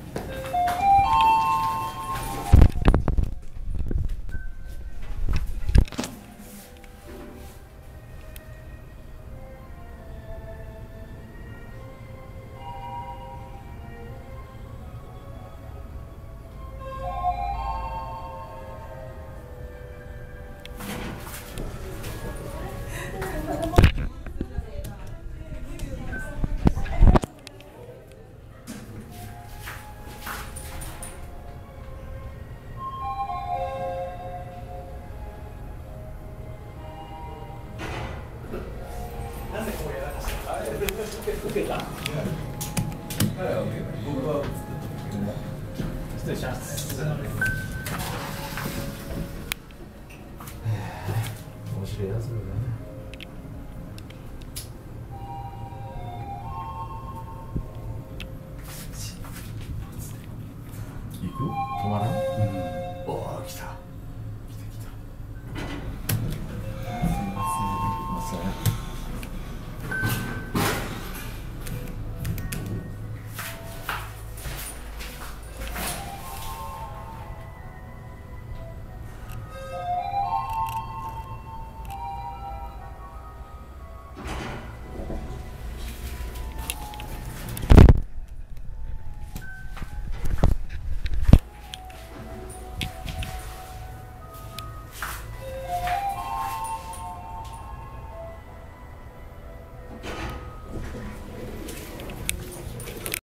なぜこうやらかしたの？受けた？彼は受けた。僕は失礼します。面白いやつだね。行く？止まらん？おお、来た。